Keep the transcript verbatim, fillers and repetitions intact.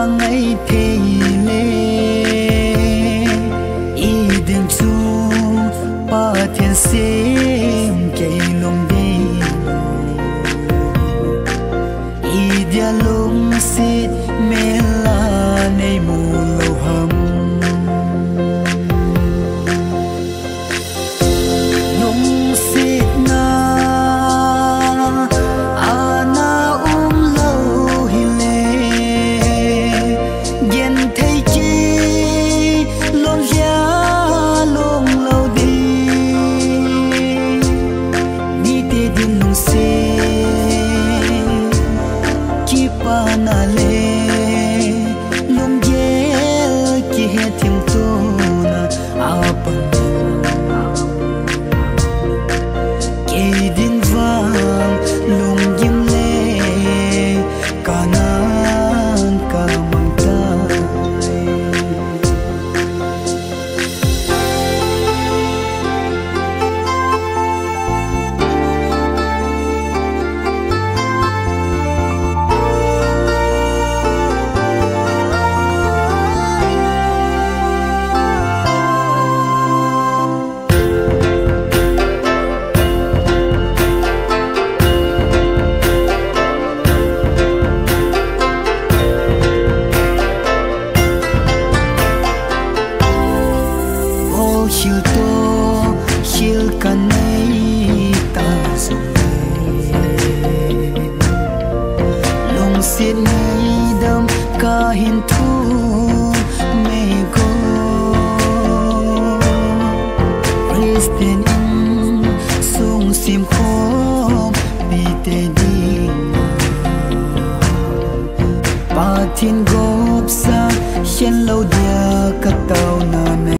ngày thế lê ý đừng chu ba thiên xem cây lông đi ý dia lông xịt mê la nay mù lâu hầm lông xịt na ana um lâu hi lê gen thấy chi lon giá lông lâu đi đi tê điên lông xê chi pa na lê lông dê chi hè thiêm tô na a bằng kê điên vang lông diêm lê cả nan cả mang tay chiều tô chiều cả nay ta dùng lòng xiết nay đâm cả hiền thu mê go Christian in sung sim khom bi tê đi ba thiên gốp xa khen lâu dia cắt tàu na